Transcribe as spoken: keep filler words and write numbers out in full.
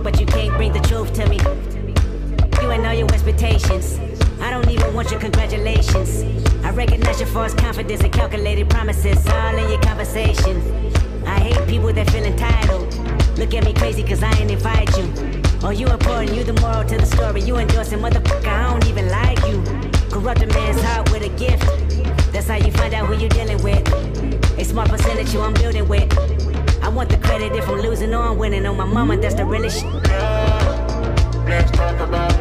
talk, but you can't bring the truth to me. You and all your expectations, I don't even want your congratulations. I recognize your false confidence and calculated promises all in your conversation. I hate people that feel entitled. Look at me crazy cause I ain't invite you. Oh, you important, you the moral to the story. You endorsing, motherfucker, I don't even like you. Corrupt a man's heart with a gift. That's how you find out who you dealing with. A smart percentage you I'm building with. I want the credit if I'm losing or I'm winning. On my mama, that's the realest shit. Yeah, let's talk about it.